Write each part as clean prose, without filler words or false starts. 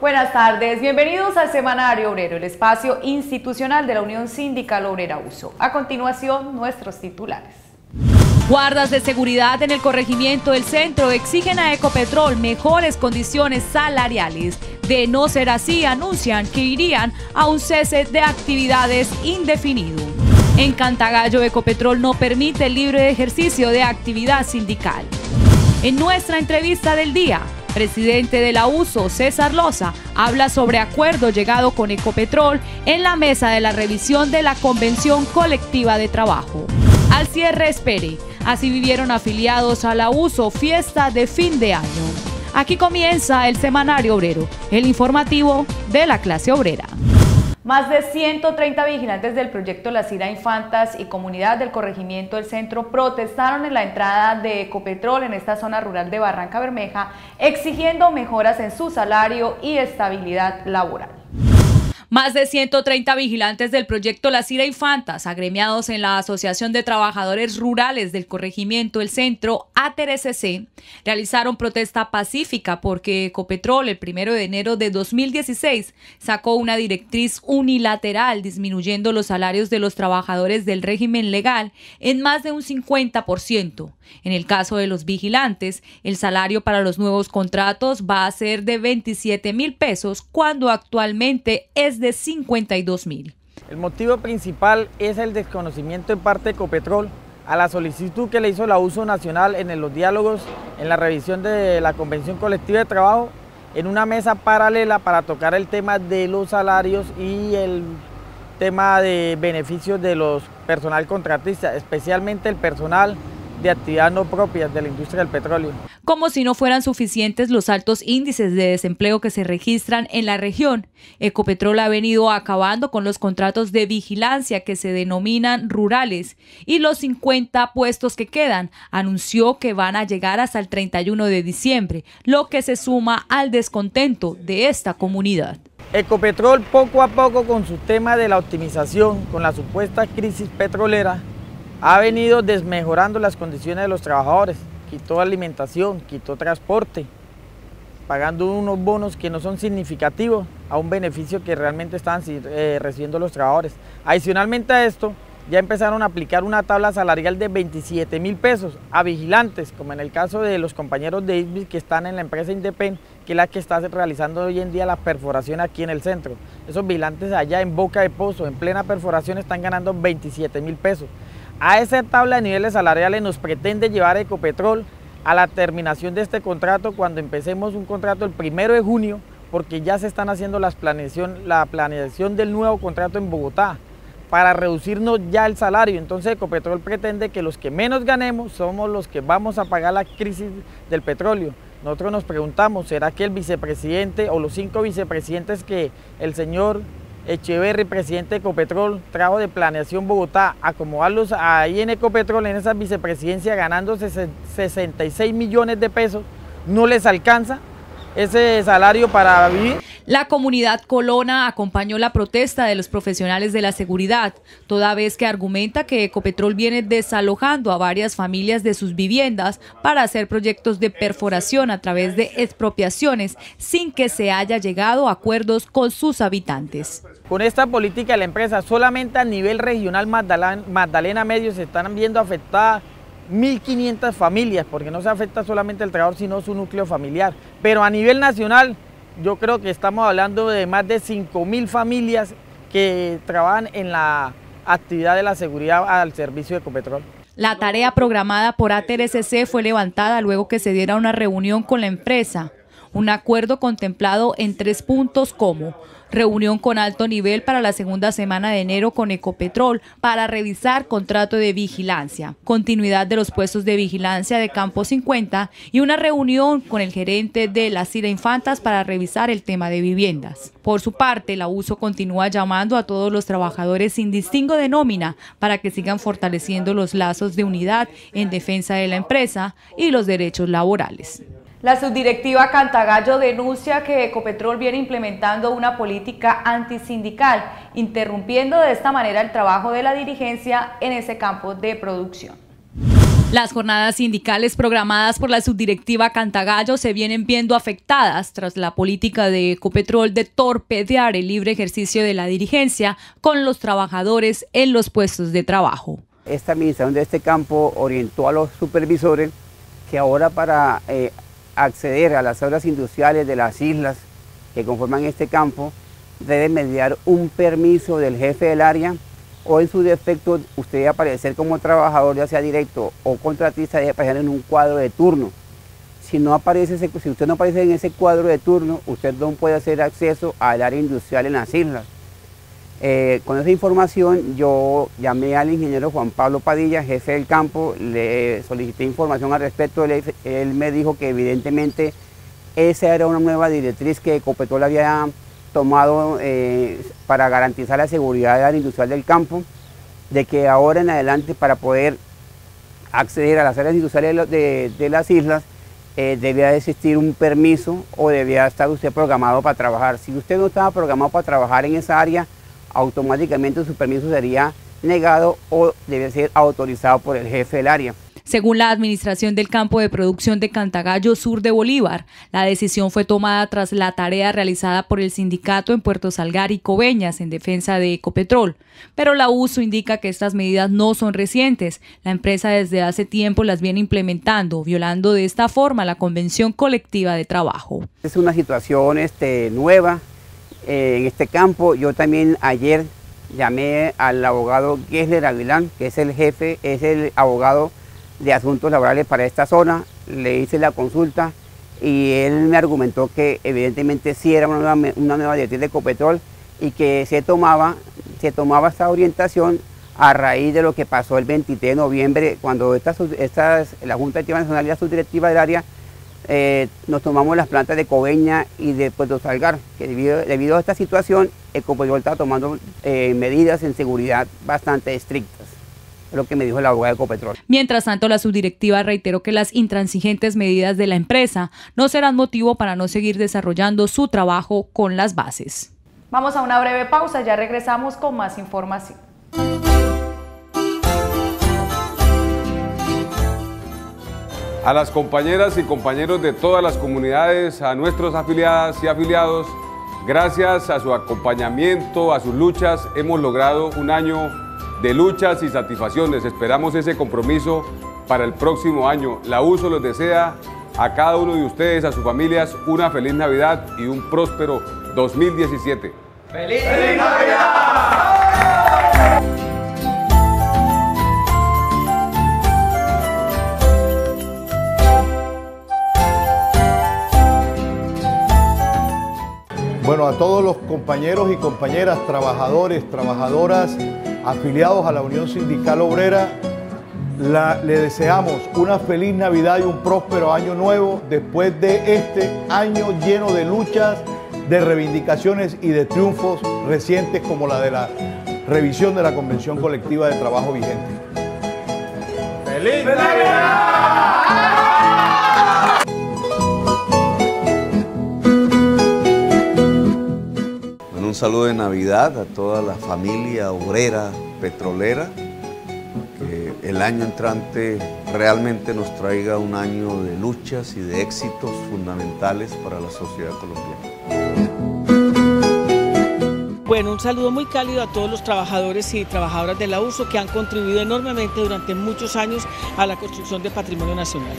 Buenas tardes, bienvenidos al Semanario Obrero, el espacio institucional de la Unión Sindical Obrera USO. A continuación, nuestros titulares. Guardas de seguridad en el corregimiento del centro exigen a Ecopetrol mejores condiciones salariales. De no ser así, anuncian que irían a un cese de actividades indefinido. En Cantagallo, Ecopetrol no permite el libre ejercicio de actividad sindical. En nuestra entrevista del día, presidente de la USO, César Loza, habla sobre acuerdo llegado con Ecopetrol en la mesa de la revisión de la Convención Colectiva de Trabajo. Al cierre espere, así vivieron afiliados a la USO fiesta de fin de año. Aquí comienza el Semanario Obrero, el informativo de la clase obrera. Más de 130 vigilantes del proyecto Las Cira Infantas y comunidad del corregimiento del centro protestaron en la entrada de Ecopetrol en esta zona rural de Barranca Bermeja, exigiendo mejoras en su salario y estabilidad laboral. Más de 130 vigilantes del proyecto Las Cira Infantas, agremiados en la Asociación de Trabajadores Rurales del Corregimiento del Centro, ATRCC, realizaron protesta pacífica porque Ecopetrol el 1 de enero de 2016 sacó una directriz unilateral disminuyendo los salarios de los trabajadores del régimen legal en más de un 50%. En el caso de los vigilantes, el salario para los nuevos contratos va a ser de 27.000 pesos cuando actualmente es de 52.000. El motivo principal es el desconocimiento en parte de Ecopetrol a la solicitud que le hizo la USO Nacional en los diálogos en la revisión de la Convención Colectiva de Trabajo en una mesa paralela para tocar el tema de los salarios y el tema de beneficios de los personal contratistas, especialmente el personal de actividad no propia de la industria del petróleo. Como si no fueran suficientes los altos índices de desempleo que se registran en la región, Ecopetrol ha venido acabando con los contratos de vigilancia que se denominan rurales y los 50 puestos que quedan anunció que van a llegar hasta el 31 de diciembre, lo que se suma al descontento de esta comunidad. Ecopetrol poco a poco con su tema de la optimización, con la supuesta crisis petrolera, ha venido desmejorando las condiciones de los trabajadores, quitó alimentación, quitó transporte, pagando unos bonos que no son significativos a un beneficio que realmente estaban recibiendo los trabajadores. Adicionalmente a esto, ya empezaron a aplicar una tabla salarial de 27.000 pesos a vigilantes, como en el caso de los compañeros de ISBIS que están en la empresa Independ, que es la que está realizando hoy en día la perforación aquí en el centro. Esos vigilantes allá en Boca de Pozo, en plena perforación, están ganando 27.000 pesos. A esa tabla de niveles salariales nos pretende llevar Ecopetrol a la terminación de este contrato cuando empecemos un contrato el 1 de junio, porque ya se están haciendo la planeación del nuevo contrato en Bogotá para reducirnos ya el salario. Entonces Ecopetrol pretende que los que menos ganemos somos los que vamos a pagar la crisis del petróleo. Nosotros nos preguntamos, ¿será que el vicepresidente o los 5 vicepresidentes que el señor Echeverri, presidente de Ecopetrol, trajo de Planeación Bogotá, acomodarlos ahí en Ecopetrol, en esa vicepresidencia, ganándose 66 millones de pesos, no les alcanza ese salario para vivir? La comunidad colona acompañó la protesta de los profesionales de la seguridad, toda vez que argumenta que Ecopetrol viene desalojando a varias familias de sus viviendas para hacer proyectos de perforación a través de expropiaciones sin que se haya llegado a acuerdos con sus habitantes. Con esta política de la empresa, solamente a nivel regional Magdalena Medio se están viendo afectadas 1.500 familias, porque no se afecta solamente el trabajador, sino su núcleo familiar. Pero a nivel nacional, yo creo que estamos hablando de más de 5.000 familias que trabajan en la actividad de la seguridad al servicio de Ecopetrol. La tarea programada por ATRCC fue levantada luego que se diera una reunión con la empresa. Un acuerdo contemplado en 3 puntos como reunión con alto nivel para la segunda semana de enero con Ecopetrol para revisar contrato de vigilancia, continuidad de los puestos de vigilancia de Campo 50 y una reunión con el gerente de Las Cira Infantas para revisar el tema de viviendas. Por su parte, la USO continúa llamando a todos los trabajadores sin distingo de nómina para que sigan fortaleciendo los lazos de unidad en defensa de la empresa y los derechos laborales. La subdirectiva Cantagallo denuncia que Ecopetrol viene implementando una política antisindical, interrumpiendo de esta manera el trabajo de la dirigencia en ese campo de producción. Las jornadas sindicales programadas por la subdirectiva Cantagallo se vienen viendo afectadas tras la política de Ecopetrol de torpedear el libre ejercicio de la dirigencia con los trabajadores en los puestos de trabajo. Esta administración de este campo orientó a los supervisores que ahora para acceder a las obras industriales de las islas que conforman este campo deben mediar un permiso del jefe del área, o en su defecto usted debe aparecer como trabajador, ya sea directo o contratista, debe aparecer en un cuadro de turno. Si usted no aparece en ese cuadro de turno, usted no puede hacer acceso al área industrial en las islas. Con esa información yo llamé al ingeniero Juan Pablo Padilla, jefe del campo, le solicité información al respecto. Él me dijo que evidentemente esa era una nueva directriz que Ecopetrol había tomado para garantizar la seguridad del área industrial del campo, de que ahora en adelante para poder acceder a las áreas industriales de las islas debía existir un permiso o debía estar usted programado para trabajar. Si usted no estaba programado para trabajar en esa área, automáticamente su permiso sería negado o debe ser autorizado por el jefe del área. Según la Administración del Campo de Producción de Cantagallo Sur de Bolívar, la decisión fue tomada tras la tarea realizada por el sindicato en Puerto Salgar y Coveñas en defensa de Ecopetrol. Pero la USO indica que estas medidas no son recientes. La empresa desde hace tiempo las viene implementando, violando de esta forma la Convención Colectiva de Trabajo. Es una situación nueva en este campo. Yo también ayer llamé al abogado Gessler Aguilán, que es el jefe, es el abogado de asuntos laborales para esta zona. Le hice la consulta y él me argumentó que evidentemente sí era una nueva directriz de Ecopetrol y que se tomaba esta orientación a raíz de lo que pasó el 23 de noviembre, cuando la Junta Directiva Nacional y la subdirectiva del área nos tomamos las plantas de Coveñas y de Puerto Salgar, que debido a esta situación Ecopetrol está tomando medidas en seguridad bastante estrictas. Lo que me dijo el abogado de Ecopetrol. Mientras tanto, la subdirectiva reiteró que las intransigentes medidas de la empresa no serán motivo para no seguir desarrollando su trabajo con las bases. Vamos a una breve pausa, ya regresamos con más información. A las compañeras y compañeros de todas las comunidades, a nuestros afiliadas y afiliados, gracias a su acompañamiento, a sus luchas, hemos logrado un año de luchas y satisfacciones. Esperamos ese compromiso para el próximo año. La USO les desea a cada uno de ustedes, a sus familias, una feliz Navidad y un próspero 2017. ¡Feliz Navidad! Bueno, a todos los compañeros y compañeras, trabajadores, trabajadoras, afiliados a la Unión Sindical Obrera, le deseamos una feliz Navidad y un próspero año nuevo después de este año lleno de luchas, de reivindicaciones y de triunfos recientes como la de la revisión de la Convención Colectiva de Trabajo vigente. ¡Feliz Navidad! Un saludo de Navidad a toda la familia obrera petrolera, que el año entrante realmente nos traiga un año de luchas y de éxitos fundamentales para la sociedad colombiana. Bueno, un saludo muy cálido a todos los trabajadores y trabajadoras de la USO que han contribuido enormemente durante muchos años a la construcción del patrimonio nacional.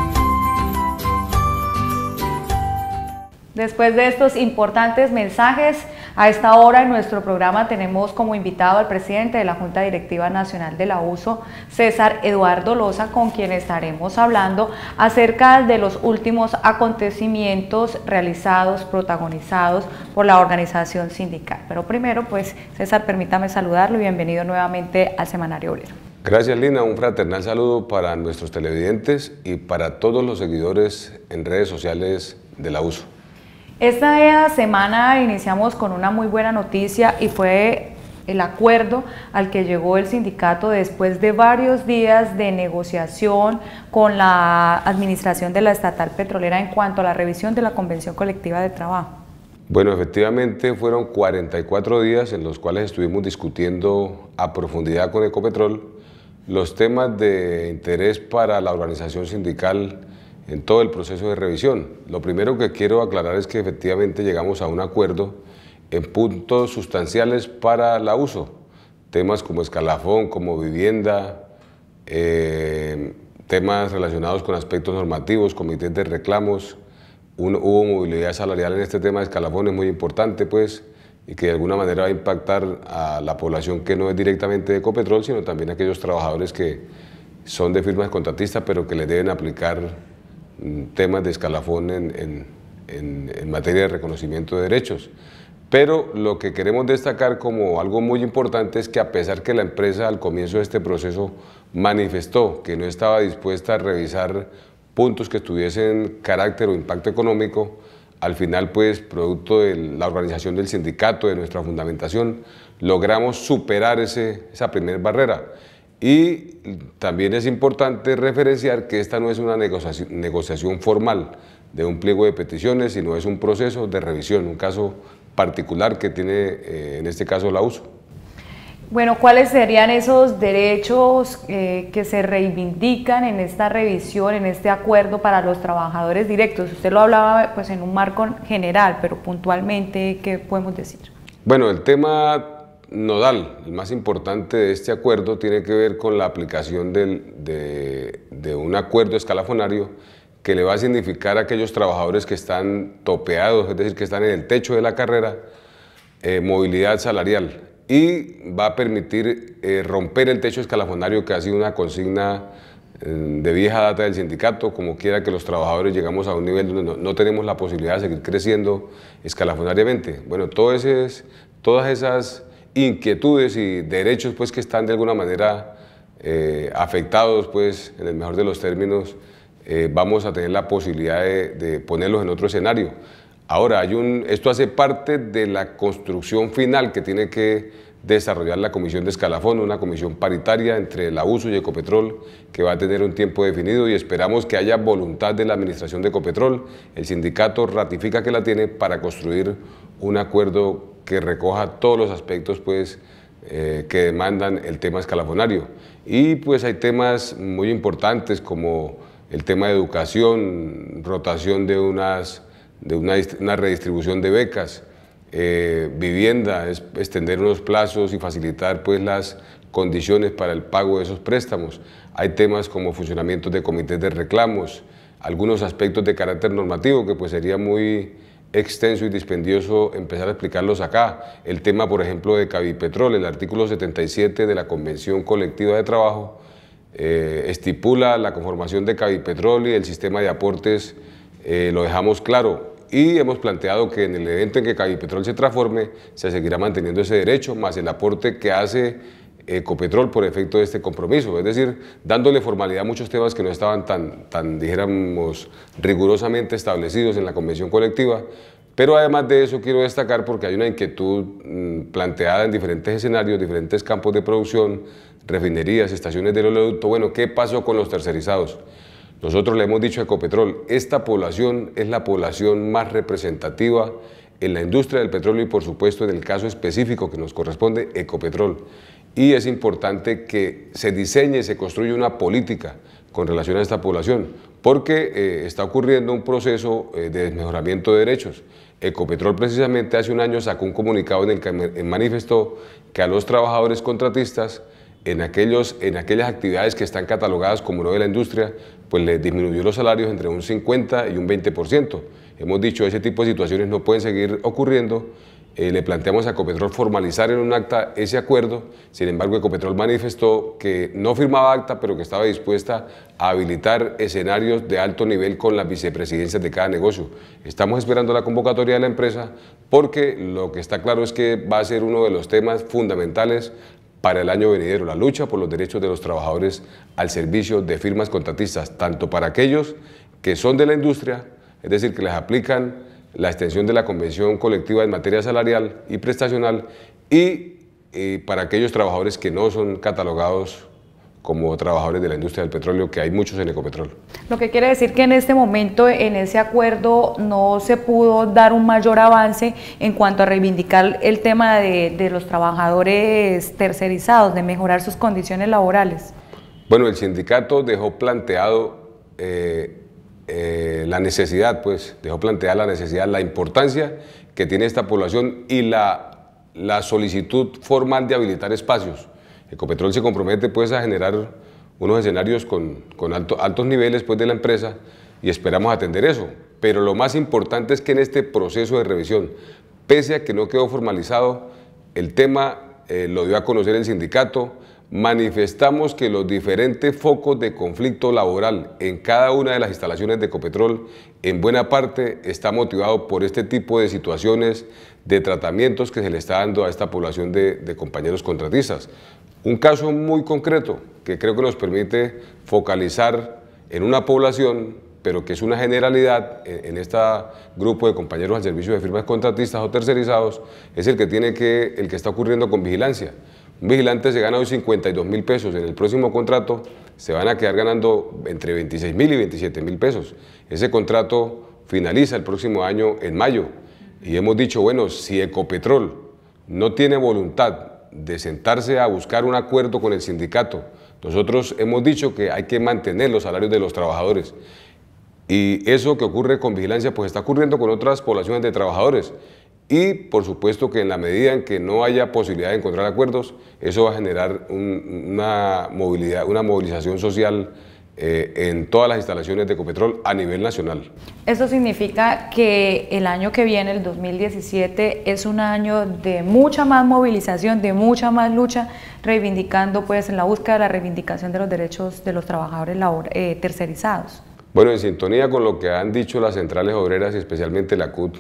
Después de estos importantes mensajes, a esta hora en nuestro programa tenemos como invitado al presidente de la Junta Directiva Nacional de la USO, César Eduardo Loza, con quien estaremos hablando acerca de los últimos acontecimientos realizados, protagonizados por la organización sindical. Pero primero, pues, César, permítame saludarlo y bienvenido nuevamente al Semanario Obrero. Gracias, Lina. Un fraternal saludo para nuestros televidentes y para todos los seguidores en redes sociales de la USO. Esta semana iniciamos con una muy buena noticia y fue el acuerdo al que llegó el sindicato después de varios días de negociación con la administración de la estatal petrolera en cuanto a la revisión de la Convención Colectiva de Trabajo. Bueno, efectivamente fueron 44 días en los cuales estuvimos discutiendo a profundidad con Ecopetrol los temas de interés para la organización sindical en todo el proceso de revisión. Lo primero que quiero aclarar es que efectivamente llegamos a un acuerdo en puntos sustanciales para la uso, temas como escalafón, como vivienda, temas relacionados con aspectos normativos, comités de reclamos. Hubo movilidad salarial en este tema de escalafón, es muy importante pues, y que de alguna manera va a impactar a la población que no es directamente de Ecopetrol, sino también a aquellos trabajadores que son de firmas contratistas, pero que les deben aplicar temas de escalafón en materia de reconocimiento de derechos. Pero lo que queremos destacar como algo muy importante es que a pesar que la empresa al comienzo de este proceso manifestó que no estaba dispuesta a revisar puntos que tuviesen carácter o impacto económico, al final pues producto de la organización del sindicato, de nuestra fundamentación, logramos superar esa primera barrera. Y también es importante referenciar que esta no es una negociación formal de un pliego de peticiones, sino es un proceso de revisión, un caso particular que tiene en este caso la USO. Bueno, ¿cuáles serían esos derechos que se reivindican en esta revisión, en este acuerdo para los trabajadores directos? Usted lo hablaba pues, en un marco general, pero puntualmente, ¿qué podemos decir? Bueno, el tema nodal, el más importante de este acuerdo, tiene que ver con la aplicación de un acuerdo escalafonario que le va a significar a aquellos trabajadores que están topeados, es decir, que están en el techo de la carrera, movilidad salarial, y va a permitir romper el techo escalafonario, que ha sido una consigna de vieja data del sindicato. Como quiera que los trabajadores llegamos a un nivel donde no tenemos la posibilidad de seguir creciendo escalafonariamente. Bueno, todas esas inquietudes y derechos pues, que están de alguna manera afectados, pues, en el mejor de los términos, vamos a tener la posibilidad de ponerlos en otro escenario. Ahora, esto hace parte de la construcción final que tiene que desarrollar la comisión de escalafón, una comisión paritaria entre la USO y Ecopetrol, que va a tener un tiempo definido, y esperamos que haya voluntad de la administración de Ecopetrol. El sindicato ratifica que la tiene para construir un acuerdo que recoja todos los aspectos pues, que demandan el tema escalafonario. Y pues hay temas muy importantes como el tema de educación, rotación de una redistribución de becas, vivienda, extender unos plazos y facilitar pues, las condiciones para el pago de esos préstamos. Hay temas como funcionamiento de comités de reclamos, algunos aspectos de carácter normativo que pues, sería muy extenso y dispendioso empezar a explicarlos acá. El tema, por ejemplo, de Cabipetrol, el artículo 77 de la Convención Colectiva de Trabajo, estipula la conformación de Cabipetrol y el sistema de aportes, lo dejamos claro, y hemos planteado que en el evento en que Cabipetrol se transforme se seguirá manteniendo ese derecho más el aporte que hace Ecopetrol por efecto de este compromiso, es decir, dándole formalidad a muchos temas que no estaban tan dijéramos, rigurosamente establecidos en la convención colectiva. Pero además de eso quiero destacar, porque hay una inquietud planteada en diferentes escenarios, diferentes campos de producción, refinerías, estaciones de oleoducto. Bueno, ¿qué pasó con los tercerizados? Nosotros le hemos dicho a Ecopetrol, esta población es la población más representativa en la industria del petróleo y por supuesto en el caso específico que nos corresponde, Ecopetrol. Y es importante que se diseñe y se construya una política con relación a esta población, porque está ocurriendo un proceso de desmejoramiento de derechos. Ecopetrol precisamente hace un año sacó un comunicado en el que manifestó que a los trabajadores contratistas en aquellas actividades que están catalogadas como no de la industria, pues les disminuyó los salarios entre un 50 y un 20%. Hemos dicho, ese tipo de situaciones no pueden seguir ocurriendo. Le planteamos a Ecopetrol formalizar en un acta ese acuerdo. Sin embargo, Ecopetrol manifestó que no firmaba acta, pero que estaba dispuesta a habilitar escenarios de alto nivel con las vicepresidencias de cada negocio. Estamos esperando la convocatoria de la empresa, porque lo que está claro es que va a ser uno de los temas fundamentales para el año venidero, la lucha por los derechos de los trabajadores al servicio de firmas contratistas, tanto para aquellos que son de la industria, es decir, que les aplican la extensión de la convención colectiva en materia salarial y prestacional, y para aquellos trabajadores que no son catalogados como trabajadores de la industria del petróleo, que hay muchos en Ecopetrol. Lo que quiere decir que en este momento en ese acuerdo no se pudo dar un mayor avance en cuanto a reivindicar el tema de los trabajadores tercerizados, de mejorar sus condiciones laborales. Bueno, el sindicato dejó planteado la necesidad, la importancia que tiene esta población y la solicitud formal de habilitar espacios. Ecopetrol se compromete pues a generar unos escenarios con altos niveles pues de la empresa y esperamos atender eso. Pero lo más importante es que en este proceso de revisión, pese a que no quedó formalizado, el tema lo dio a conocer el sindicato, manifestamos que los diferentes focos de conflicto laboral en cada una de las instalaciones de Ecopetrol en buena parte está motivado por este tipo de situaciones de tratamientos que se le está dando a esta población de compañeros contratistas. Un caso muy concreto que creo que nos permite focalizar en una población, pero que es una generalidad en este grupo de compañeros al servicio de firmas contratistas o tercerizados, es el que está ocurriendo con vigilancia. Un vigilante se gana hoy 52.000 pesos, en el próximo contrato se van a quedar ganando entre 26.000 y 27.000 pesos. Ese contrato finaliza el próximo año en mayo y hemos dicho, bueno, si Ecopetrol no tiene voluntad de sentarse a buscar un acuerdo con el sindicato, nosotros hemos dicho que hay que mantener los salarios de los trabajadores. Y eso que ocurre con vigilancia, pues está ocurriendo con otras poblaciones de trabajadores. Y por supuesto que en la medida en que no haya posibilidad de encontrar acuerdos, eso va a generar una movilización social en todas las instalaciones de Ecopetrol a nivel nacional. Eso significa que el año que viene, el 2017, es un año de mucha más movilización, de mucha más lucha, reivindicando pues en la búsqueda de la reivindicación de los derechos de los trabajadores tercerizados. Bueno, en sintonía con lo que han dicho las centrales obreras y especialmente la CUT,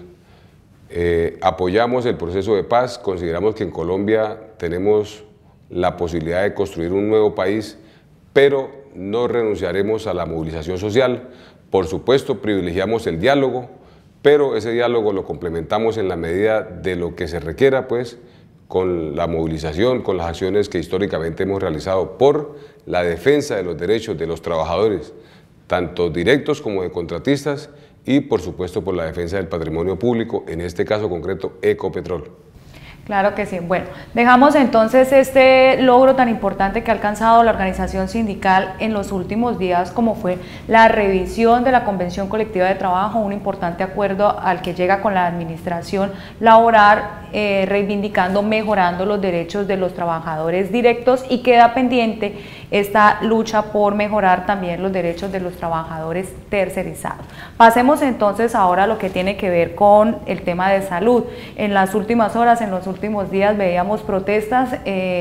apoyamos el proceso de paz, consideramos que en Colombia tenemos la posibilidad de construir un nuevo país, pero no renunciaremos a la movilización social. Por supuesto, privilegiamos el diálogo, pero ese diálogo lo complementamos en la medida de lo que se requiera, pues, con la movilización, con las acciones que históricamente hemos realizado por la defensa de los derechos de los trabajadores, tanto directos como de contratistas, y por supuesto por la defensa del patrimonio público, en este caso concreto Ecopetrol. Claro que sí. Bueno, dejamos entonces este logro tan importante que ha alcanzado la organización sindical en los últimos días, como fue la revisión de la Convención Colectiva de Trabajo, un importante acuerdo al que llega con la administración laboral, reivindicando, mejorando los derechos de los trabajadores directos, y queda pendiente esta lucha por mejorar también los derechos de los trabajadores tercerizados. Pasemos entonces ahora a lo que tiene que ver con el tema de salud. En las últimas horas, en los últimos días veíamos protestas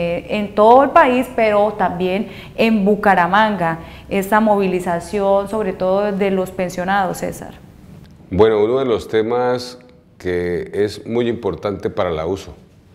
en todo el país, pero también en Bucaramanga, esta movilización sobre todo de los pensionados, César. Bueno, uno de los temas que es muy importante para la USO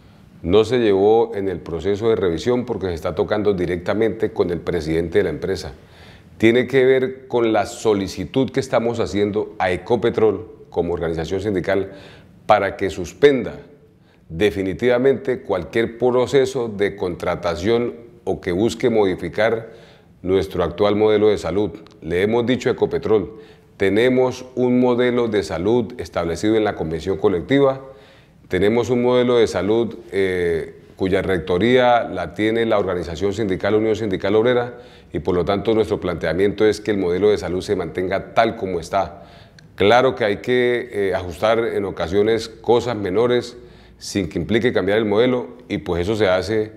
no se llevó en el proceso de revisión porque se está tocando directamente con el presidente de la empresa. Tiene que ver con la solicitud que estamos haciendo a Ecopetrol como organización sindical para que suspenda definitivamente cualquier proceso de contratación o que busque modificar nuestro actual modelo de salud. Le hemos dicho a Ecopetrol, tenemos un modelo de salud establecido en la convención colectiva, tenemos un modelo de salud cuya rectoría la tiene la organización sindical Unión Sindical Obrera, y por lo tanto nuestro planteamiento es que el modelo de salud se mantenga tal como está. Claro que hay que ajustar en ocasiones cosas menores sin que implique cambiar el modelo, y pues eso se hace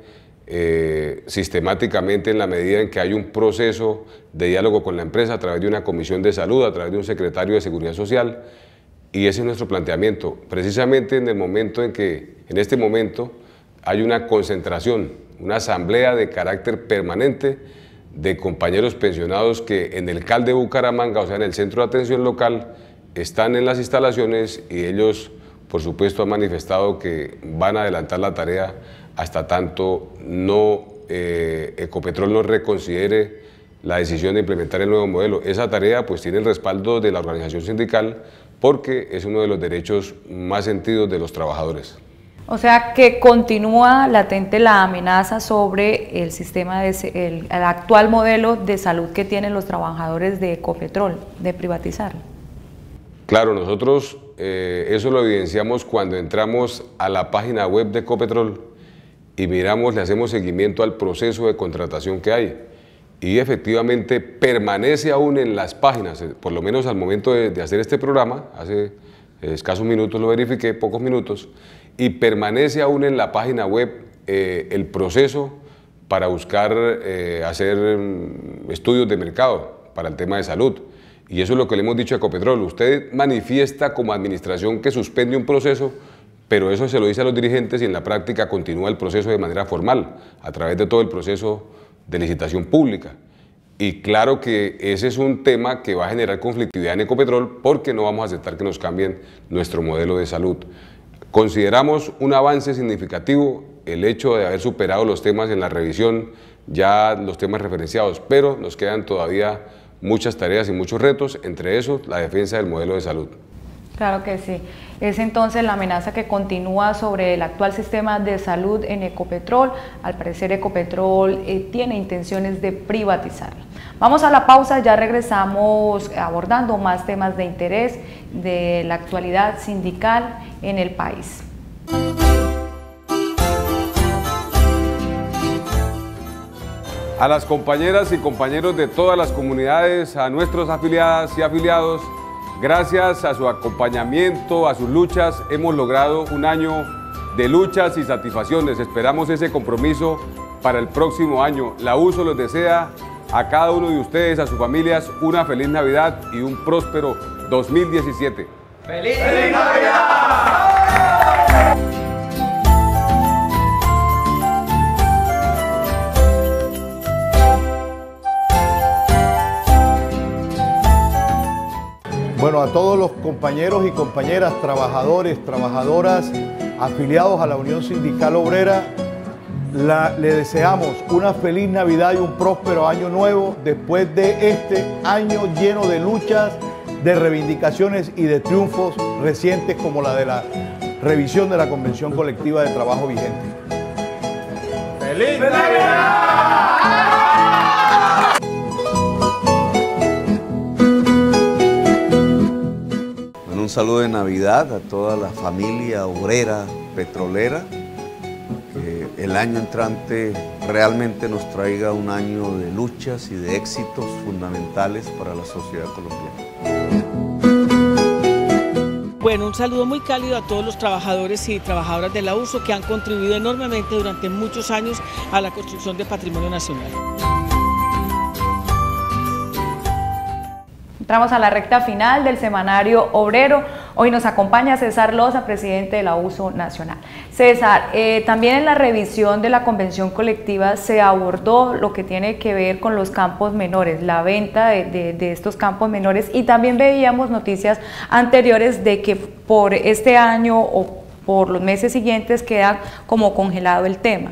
sistemáticamente en la medida en que hay un proceso de diálogo con la empresa a través de una comisión de salud, a través de un secretario de Seguridad Social, y ese es nuestro planteamiento. Precisamente en el momento en que, en este momento, hay una concentración, una asamblea de carácter permanente de compañeros pensionados que en el CAL de Bucaramanga, o sea en el Centro de Atención Local, están en las instalaciones, y ellos por supuesto han manifestado que van a adelantar la tarea hasta tanto Ecopetrol no reconsidere la decisión de implementar el nuevo modelo. Esa tarea pues tiene el respaldo de la organización sindical porque es uno de los derechos más sentidos de los trabajadores. O sea que continúa latente la amenaza sobre el sistema, el actual modelo de salud que tienen los trabajadores de Ecopetrol, de privatizarlo. Claro, nosotros eso lo evidenciamos cuando entramos a la página web de Ecopetrol y miramos, le hacemos seguimiento al proceso de contratación que hay. y efectivamente permanece aún en las páginas, por lo menos al momento de hacer este programa, hace escasos minutos lo verifiqué, pocos minutos, y permanece aún en la página web el proceso para buscar hacer estudios de mercado para el tema de salud. Y eso es lo que le hemos dicho a Ecopetrol. Usted manifiesta como administración que suspende un proceso, pero eso se lo dice a los dirigentes y en la práctica continúa el proceso de manera formal, a través de todo el proceso de licitación pública. Y claro que ese es un tema que va a generar conflictividad en Ecopetrol porque no vamos a aceptar que nos cambien nuestro modelo de salud. Consideramos un avance significativo el hecho de haber superado los temas en la revisión, ya los temas referenciados, pero nos quedan todavía muchas tareas y muchos retos, entre esos la defensa del modelo de salud. Claro que sí. Es entonces la amenaza que continúa sobre el actual sistema de salud en Ecopetrol. Al parecer Ecopetrol tiene intenciones de privatizarlo. Vamos a la pausa, ya regresamos abordando más temas de interés de la actualidad sindical en el país. A las compañeras y compañeros de todas las comunidades, a nuestros afiliadas y afiliados, gracias a su acompañamiento, a sus luchas, hemos logrado un año de luchas y satisfacciones. Esperamos ese compromiso para el próximo año. La USO les desea a cada uno de ustedes, a sus familias, una feliz Navidad y un próspero 2017. ¡Feliz Navidad! Bueno, a todos los compañeros y compañeras, trabajadores, trabajadoras, afiliados a la Unión Sindical Obrera, le deseamos una feliz Navidad y un próspero año nuevo después de este año lleno de luchas, de reivindicaciones y de triunfos recientes como la de la revisión de la Convención Colectiva de Trabajo vigente. ¡Feliz Navidad! Un saludo de Navidad a toda la familia obrera, petrolera, que el año entrante realmente nos traiga un año de luchas y de éxitos fundamentales para la sociedad colombiana. Bueno, un saludo muy cálido a todos los trabajadores y trabajadoras de la USO que han contribuido enormemente durante muchos años a la construcción del patrimonio nacional. Entramos a la recta final del semanario obrero. Hoy nos acompaña César Loza, presidente de la USO Nacional. César, también en la revisión de la convención colectiva se abordó lo que tiene que ver con los campos menores, la venta de estos campos menores, y también veíamos noticias anteriores de que por este año o por los meses siguientes queda como congelado el tema.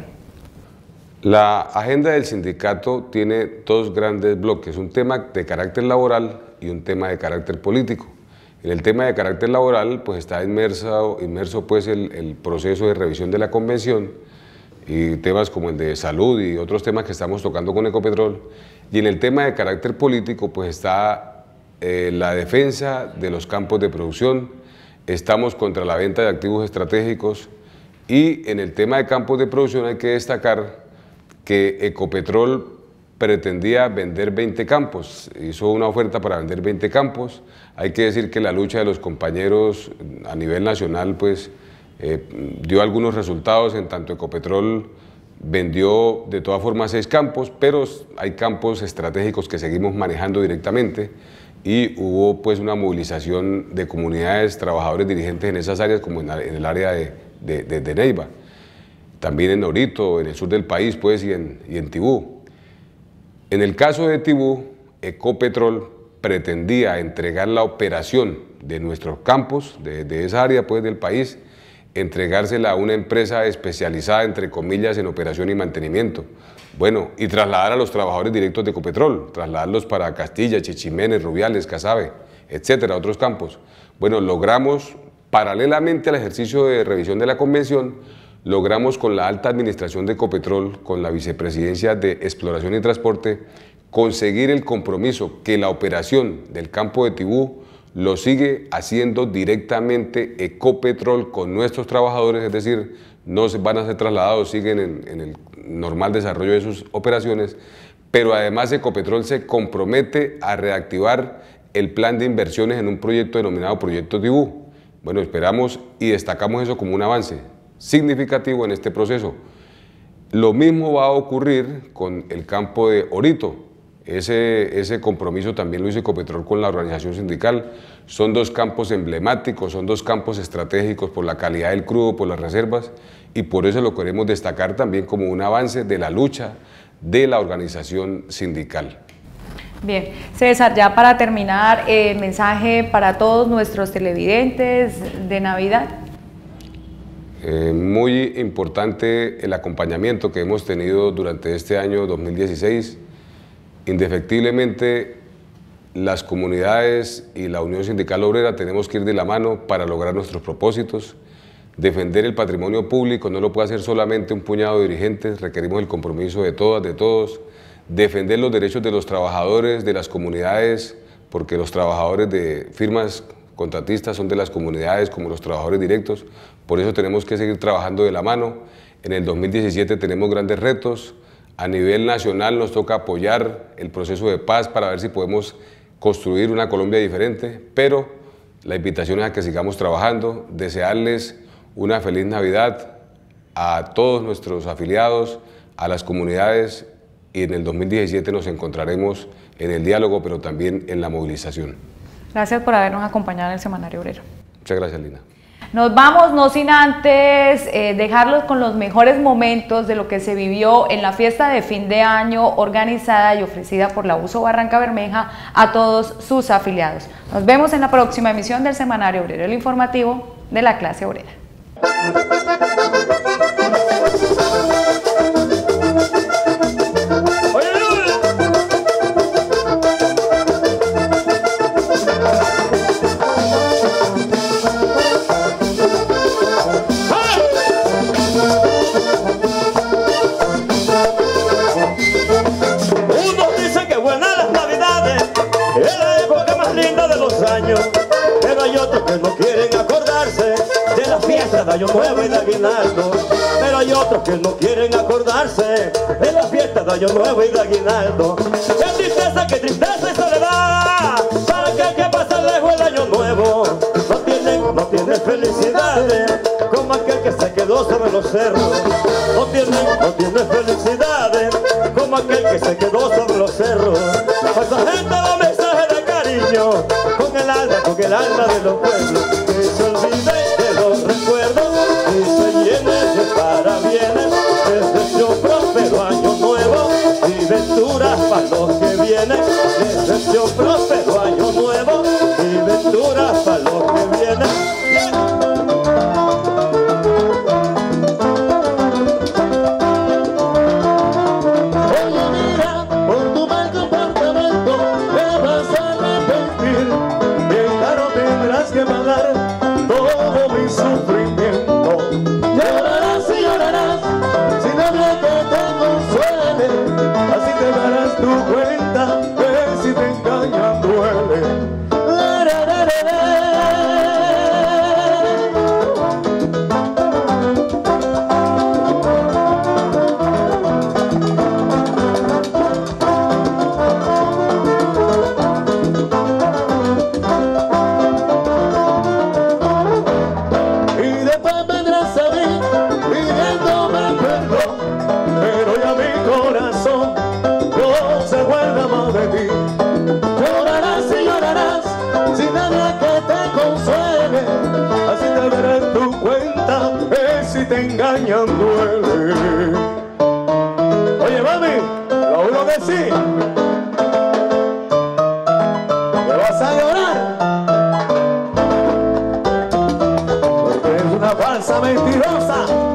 La agenda del sindicato tiene dos grandes bloques, un tema de carácter laboral y un tema de carácter político. En el tema de carácter laboral pues está inmerso pues el proceso de revisión de la convención y temas como el de salud y otros temas que estamos tocando con Ecopetrol. Y en el tema de carácter político pues está la defensa de los campos de producción, estamos contra la venta de activos estratégicos y en el tema de campos de producción hay que destacar que Ecopetrol pretendía vender 20 campos, hizo una oferta para vender 20 campos. Hay que decir que la lucha de los compañeros a nivel nacional pues dio algunos resultados, en tanto Ecopetrol vendió de todas formas 6 campos, pero hay campos estratégicos que seguimos manejando directamente y hubo pues una movilización de comunidades, trabajadores, dirigentes en esas áreas como en el área de Neiva, también en Norito, en el sur del país pues y en Tibú. En el caso de Tibú, Ecopetrol pretendía entregar la operación de nuestros campos, de esa área pues del país, entregársela a una empresa especializada, entre comillas, en operación y mantenimiento. Bueno, y trasladar a los trabajadores directos de Ecopetrol, trasladarlos para Castilla, Chichimenes, Rubiales, Casabe, etcétera, otros campos. Bueno, logramos, paralelamente al ejercicio de revisión de la convención, logramos con la alta administración de Ecopetrol, con la vicepresidencia de Exploración y Transporte, conseguir el compromiso que la operación del campo de Tibú lo sigue haciendo directamente Ecopetrol con nuestros trabajadores, es decir, no se van a ser trasladados, siguen en el normal desarrollo de sus operaciones, pero además Ecopetrol se compromete a reactivar el plan de inversiones en un proyecto denominado Proyecto Tibú. Bueno, esperamos y destacamos eso como un avance significativo en este proceso. Lo mismo va a ocurrir con el campo de Orito. Ese compromiso también lo hizo Ecopetrol con la organización sindical. Son dos campos emblemáticos, son dos campos estratégicos por la calidad del crudo, por las reservas, y por eso lo queremos destacar también como un avance de la lucha de la organización sindical. Bien, César, ya para terminar, mensaje para todos nuestros televidentes de Navidad. Muy importante el acompañamiento que hemos tenido durante este año 2016. Indefectiblemente, las comunidades y la Unión Sindical Obrera tenemos que ir de la mano para lograr nuestros propósitos. Defender el patrimonio público no lo puede hacer solamente un puñado de dirigentes, requerimos el compromiso de todas, de todos. Defender los derechos de los trabajadores, de las comunidades, porque los trabajadores de firmas contratistas son de las comunidades como los trabajadores directos, por eso tenemos que seguir trabajando de la mano. En el 2017 tenemos grandes retos, a nivel nacional nos toca apoyar el proceso de paz para ver si podemos construir una Colombia diferente, pero la invitación es a que sigamos trabajando, desearles una feliz Navidad a todos nuestros afiliados, a las comunidades, y en el 2017 nos encontraremos en el diálogo, pero también en la movilización. Gracias por habernos acompañado en el Semanario Obrero. Muchas gracias, Lina. Nos vamos, no sin antes dejarlos con los mejores momentos de lo que se vivió en la fiesta de fin de año organizada y ofrecida por la USO Barranca Bermeja a todos sus afiliados. Nos vemos en la próxima emisión del Semanario Obrero, el informativo de la clase obrera. Pero hay otros que no quieren acordarse de la fiesta de Año Nuevo y de Aguinaldo. Pero hay otros que no quieren acordarse de la fiesta de Año Nuevo y de Aguinaldo. Qué tristeza y soledad para aquel que pasa lejos el Año Nuevo. No tienen felicidades como aquel que se quedó sobre los cerros. No tienen felicidades como aquel que se quedó sobre los cerros. A esa gente va mensaje de cariño con el alma de los pueblos, que se olvide de los recuerdos y se llene de parabienes. Les deseo próspero año nuevo y venturas para los que vienen. Les deseo próspero año nuevo y venturas para los que vienen. Te engañan duele. Oye mami, lo uno que sí, ¿me vas a llorar? Porque es una falsa mentirosa.